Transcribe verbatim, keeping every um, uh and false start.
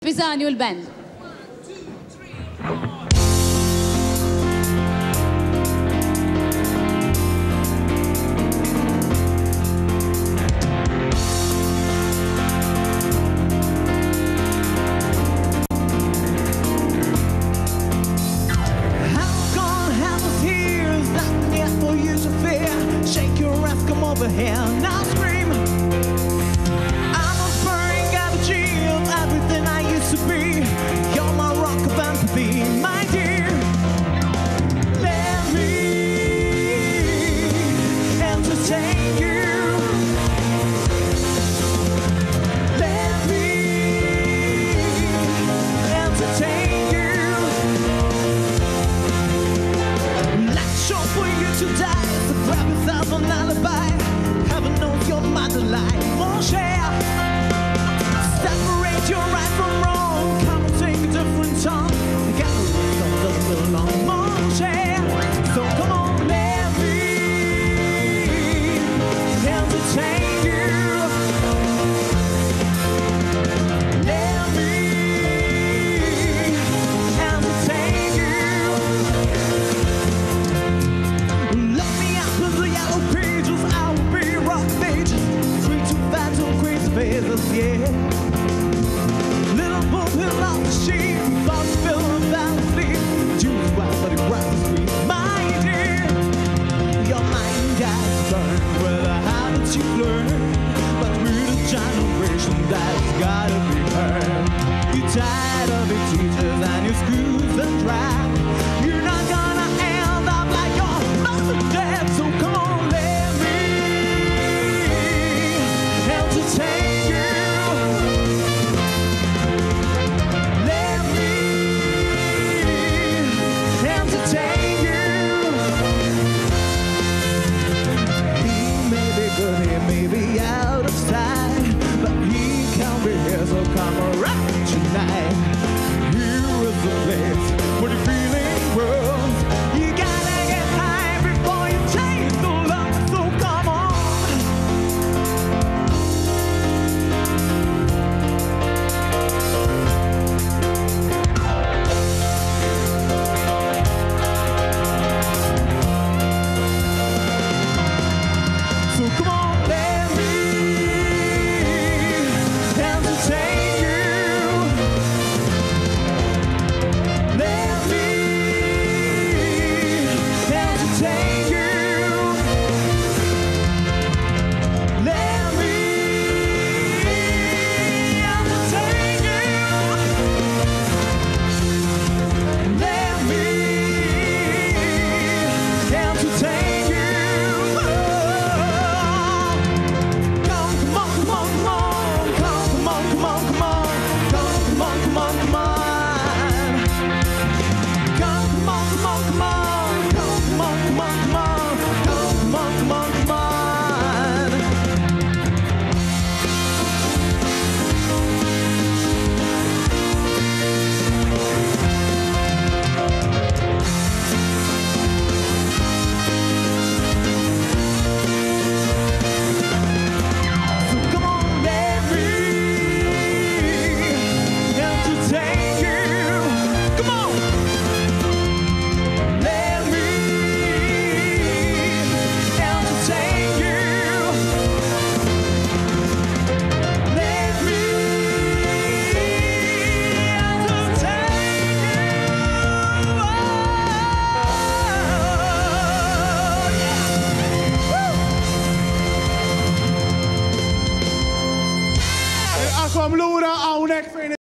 Pisani u l-band. Over here, now scream. I'm a burning effigy of everything I used to be. You're my rock of empathy, my dear. Let me entertain you. Let me entertain you. Let's show for you to die. So grab yourself an alibi. Heaven knows you're my delight. Won't share. Separate your right from wrong. Come and take a different tongue. Together it all doesn't belong. Won't share. So come on, let me entertain you. Let me entertain you. Look me up in the yellow pages. I will be rock pages. Three to five to crazy faces, yeah. Little boom hill off the sheet. Thoughts filling down the sleep. Juice wild, but it grabs the sweet. My dear, your mind got burned with the habits you learned. But we're the generation that's gotta be heard. You're tired of your teachers and your schools and drive. You're not gonna end up like your mom and dad. So come on, let me entertain you. Let me entertain you. He may be good, he may be out of sight, but he can be here, so come around tonight. Here is the place where the feeling grows. You gotta get high before you taste the love, so come on. So come on, let me entertain you. Let me entertain you. Let me entertain you. Let me entertain you. Come, come on, come on, come on. Come, come on, come on, come on. Come, come on, come on, come on. Come, come on, come on, come on. Come, come on, come on, come on. Come, come on, come on, come on. So come on, let me entertain you. Come on. Let me entertain you. Let me entertain you. Akom lura hawnhekk fejn